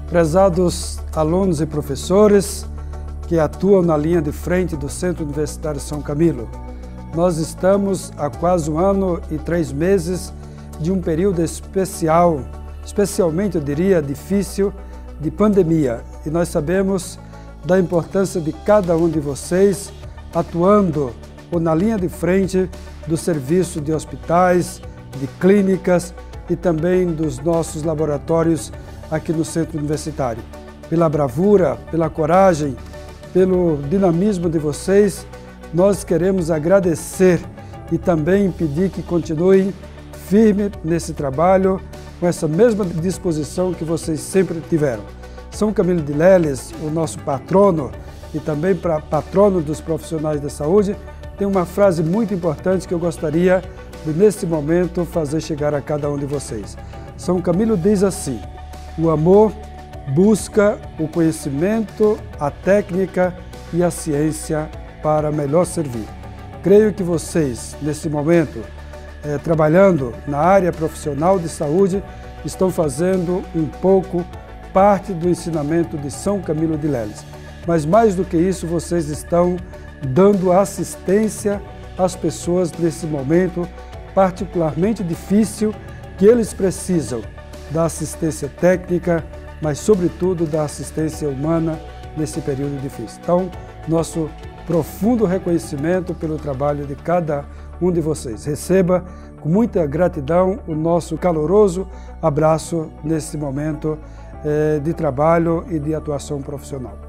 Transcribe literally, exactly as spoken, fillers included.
Prezados alunos e professores que atuam na linha de frente do Centro Universitário São Camilo, nós estamos há quase um ano e três meses de um período especial, especialmente, eu diria, difícil, de pandemia. E nós sabemos da importância de cada um de vocês atuando ou na linha de frente do serviço de hospitais, de clínicas e também dos nossos laboratórios aqui no Centro Universitário. Pela bravura, pela coragem, pelo dinamismo de vocês, nós queremos agradecer e também pedir que continuem firme nesse trabalho, com essa mesma disposição que vocês sempre tiveram. São Camilo de Leles, o nosso patrono e também para patrono dos profissionais da saúde, tem uma frase muito importante que eu gostaria de, nesse momento, fazer chegar a cada um de vocês. São Camilo diz assim: o amor busca o conhecimento, a técnica e a ciência para melhor servir. Creio que vocês, nesse momento, eh, trabalhando na área profissional de saúde, estão fazendo um pouco parte do ensinamento de São Camilo de Leles. Mas mais do que isso, vocês estão dando assistência às pessoas nesse momento particularmente difícil, que eles precisam da assistência técnica, mas sobretudo da assistência humana nesse período difícil. Então, nosso profundo reconhecimento pelo trabalho de cada um de vocês. Receba com muita gratidão o nosso caloroso abraço nesse momento eh, de trabalho e de atuação profissional.